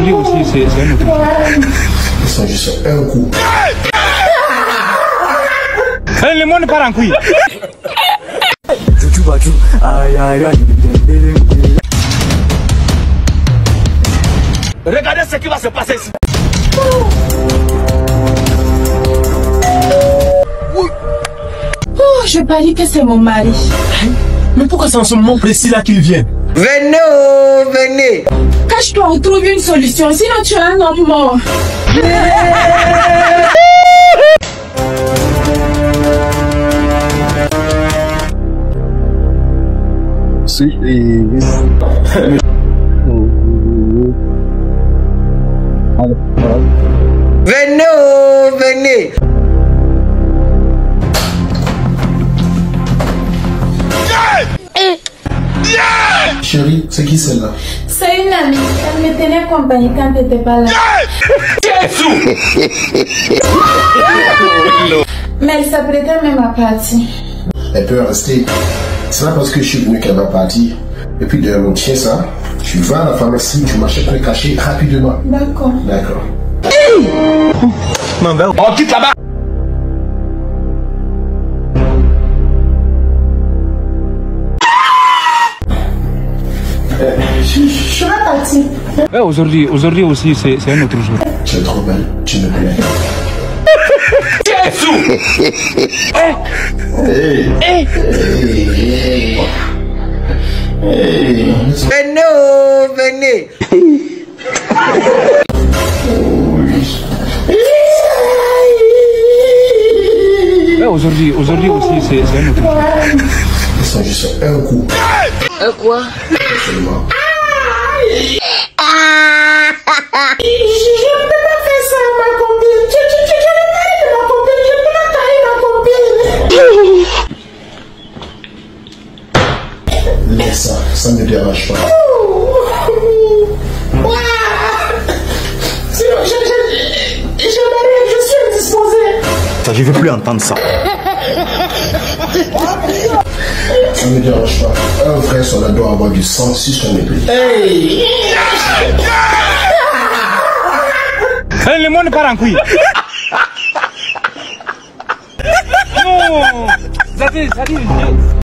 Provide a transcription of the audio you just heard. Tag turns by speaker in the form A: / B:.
A: Lui aussi, c'est un autre jour.
B: Ils sont juste un coup.
A: Le monde part en couille.
C: Tchoutchoubatchou, aïe aïe aïe.
D: Regardez ce qui va se passer ici.
E: Oh, je parie que c'est mon mari.
D: Mais pourquoi c'est en ce moment précis là qu'il vient?
F: Venez, oh, venez.
E: Cache-toi, on trouve une solution, sinon tu es un homme mort.
F: Venez, oh, venez.
B: Chérie, c'est qui celle-là?
E: C'est une amie, elle me tenait compagnie quand tu n'étais pas là. Mais elle s'apprêtait même à partir.
B: Elle peut rester. C'est pas parce que je suis venu qu'elle va partir. Et puis de tiens ça, tu vas à la pharmacie, tu m'achètes un cachet rapidement.
E: D'accord.
B: D'accord.
D: On quitte là-bas.
E: Je serai partie.
A: Ouais, aujourd'hui aussi, c'est un autre jour.
B: Tu es trop belle, tu me plais.
F: Venez, oh, venez.
A: Ouais, aujourd'hui aussi, c'est un autre jour.
B: Ils sont juste un coup.
F: Quoi?
B: Seulement.
E: Je ne peux pas faire ça à ma copine. Tu es le mari de ma copine. Je ne peux pas trahir ma copine.
B: Laisse ça ne me dérange pas.
E: Sinon, je suis indisposée.
C: Ça, je veux plus entendre ça.
B: Ça ne me dérange pas. Un frère, ça doit avoir du sang sur son épaule.
A: Le monde part en couille. Non, ça dit.